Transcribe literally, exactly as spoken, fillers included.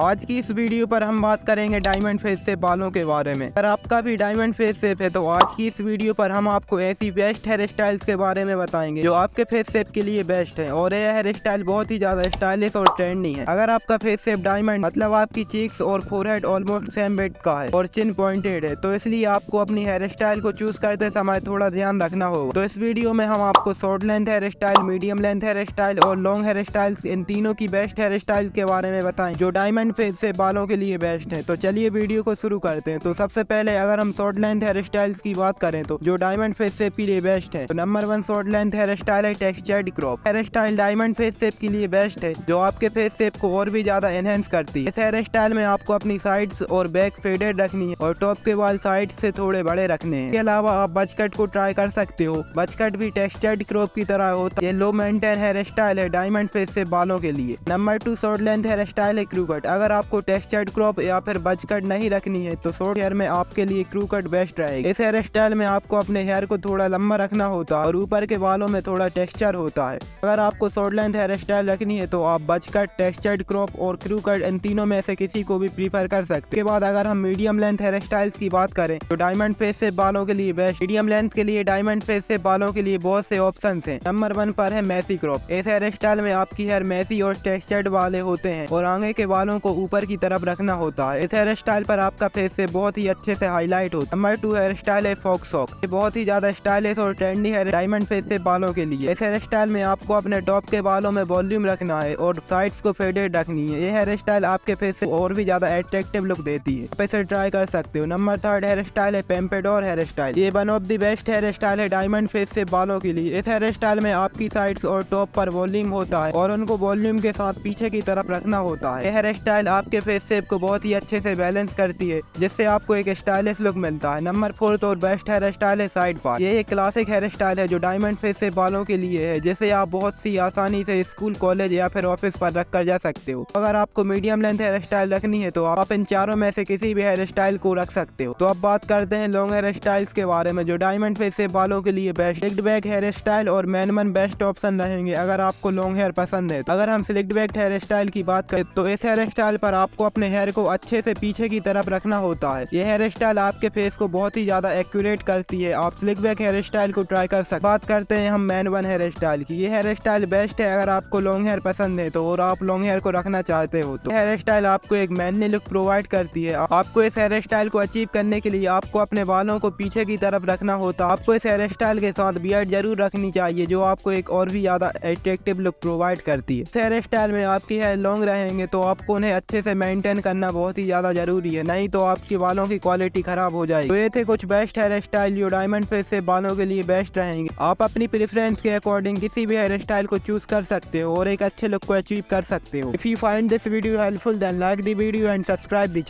आज की इस वीडियो पर हम बात करेंगे डायमंड फेस शेप बालों के बारे में। अगर आपका भी डायमंड फेस शेप है तो आज की इस वीडियो पर हम आपको ऐसी बेस्ट हेयर स्टाइल्स के बारे में बताएंगे जो आपके फेस शेप के लिए बेस्ट है और यह हेयर स्टाइल बहुत ही ज्यादा स्टाइलिश और ट्रेंडी है। अगर आपका फेस शेप डायमंड मतलब आपकी चीक्स और फोरहेड ऑलमोस्ट सेम वेट का है और चिन पॉइंटेड है तो इसलिए आपको अपनी हेयर स्टाइल को चूज करते समय थोड़ा ध्यान रखना होगा। तो इस वीडियो में हम आपको short length hair style, medium length hair style और लॉन्ग हेयर स्टाइल इन तीनों की बेस्ट हेयर स्टाइल के बारे में बताएं जो डायमंड फेस से बालों के लिए बेस्ट है। तो चलिए वीडियो को शुरू करते हैं। तो सबसे पहले अगर हम शॉर्ट लेंथ हेयर स्टाइल की बात करें तो जो डायमंड फेस शेप के लिए बेस्ट है तो number one short length hair style है textured crop. Hair style diamond face shape के लिए बेस्ट है जो आपके फेस शेप को और भी ज्यादा एनहेंस करती है। इस हेयर स्टाइल में आपको अपनी साइड्स और बैक फेडेड रखनी है और टॉप के बाल साइड से थोड़े बड़े रखने हैं। इसके अलावा आप बज कट को ट्राई कर सकते हो। बज कट भी टेक्सचर्ड क्रॉप की तरह होता है। ये लो मेंटेन हेयर स्टाइल है डायमंड फेस शेप बालों के लिए। Number two short length hair style है क्रू कट। अगर आपको टेक्सचर्ड क्रॉप या फिर बज कट नहीं रखनी है तो शॉर्ट हेयर में आपके लिए क्रू कट बेस्ट रहेगा। इस हेयर स्टाइल में आपको अपने हेयर को थोड़ा लंबा रखना होता है और ऊपर के बालों में थोड़ा टेक्सचर होता है। अगर आपको शॉर्ट लेंथ हेयर स्टाइल रखनी है तो आप बज कट, टेक्सचर्ड क्रॉप और क्रू कट इन तीनों में से किसी को भी प्रीफर कर सकते हैं। इसके बाद अगर हम मीडियम लेंथ हेयर स्टाइल्स की बात करें तो डायमंड फेस शेप बालों के लिए बेस्ट। मीडियम लेंथ के लिए डायमंड फेस शेप बालों के लिए बहुत से ऑप्शन हैं। नंबर वन पर है मैसी क्रॉप। इस हेयर स्टाइल में आपकी हेयर मैसी और टेक्सचर्ड वाले होते हैं और आगे के बालों को ऊपर की तरफ रखना होता है। इस हेयर स्टाइल पर आपका फेस से बहुत ही अच्छे से हाईलाइट होता है। नंबर टू हेयर स्टाइल है फॉक्स हॉक। ये बहुत ही ज्यादा स्टाइलिश और ट्रेंडी है डायमंड फेस से बालों के लिए। इस हेयर स्टाइल में आपको अपने टॉप के बालों में वॉल्यूम रखना है और साइड्स को फेडेड रखनी है। ये हेयर स्टाइल आपके फेस से और भी ज्यादा अट्रैक्टिव लुक देती है। आप इसे ट्राई कर सकते हो। नंबर थर्ड हेयर स्टाइल है पेम्पेडोर हेयर स्टाइल। ये one of the best hair style है डायमंड फेस से बालों के लिए। इस हेयर स्टाइल में आपकी साइड्स और टॉप पर वॉल्यूम होता है और उनको वॉल्यूम के साथ पीछे की तरफ रखना होता है। हेयर स्टाइल आपके फेस शेप को बहुत ही अच्छे से बैलेंस करती है जिससे आपको एक स्टाइलिश लुक मिलता है। नंबर फोर्थ और बेस्ट हेयर स्टाइल है साइड पार्ट। ये एक क्लासिक हेयर स्टाइल है जो डायमंड फेस से बालों के लिए है जिसे आप बहुत सी आसानी से स्कूल, कॉलेज या फिर ऑफिस पर रख कर जा सकते हो। अगर आपको मीडियम लेंथ हेयर स्टाइल रखनी है तो आप इन चारों में से किसी भी हेयर स्टाइल को रख सकते हो। तो अब बात करते हैं लॉन्ग हेयर स्टाइल्स के बारे में जो डायमंड फेस से बालों के लिए best. Slicked back hair style और मैनमन बेस्ट ऑप्शन रहेंगे अगर आपको लॉन्ग हेयर पसंद है। अगर हम स्लिक्ड बैक हेयर स्टाइल की बात करें तो इस हेयर स्टाइल पर आपको अपने हेयर को अच्छे से पीछे की तरफ रखना होता है। यह हेयर स्टाइल आपके फेस को बहुत ही ज्यादा एक्यूरेट करती है। आप स्लिक बैक हेयर स्टाइल को ट्राई कर सकते। बात करते हैं हम मैन वन हेयर स्टाइल की। ये हेयर स्टाइल बेस्ट है अगर आपको लॉन्ग हेयर पसंद है तो और आप लॉन्ग हेयर को रखना चाहते हो तो हेयर स्टाइल आपको एक मैनली लुक प्रोवाइड करती है। आपको इस हेयर स्टाइल को अचीव करने के लिए आपको अपने बालों को पीछे की तरफ रखना होता है। आपको इस हेयर स्टाइल के साथ बियर्ड जरूर रखनी चाहिए जो आपको एक और भी ज्यादा अट्रैक्टिव लुक प्रोवाइड करती है। इस हेयर स्टाइल में आपकी हेयर लॉन्ग रहेंगे तो आपको उन्हें अच्छे से मेंटेन करना बहुत ही ज्यादा जरूरी है, नहीं तो आपके बालों की क्वालिटी खराब हो जाएगी। तो ये थे कुछ बेस्ट हेयर स्टाइल जो डायमंड फेस से बालों के लिए बेस्ट रहेंगे। आप अपनी प्रेफरेंस के अकॉर्डिंग किसी भी हेयर स्टाइल को चूज कर सकते हो और एक अच्छे लुक को अचीव कर सकते हो। If you find this video helpful then like the video and subscribe the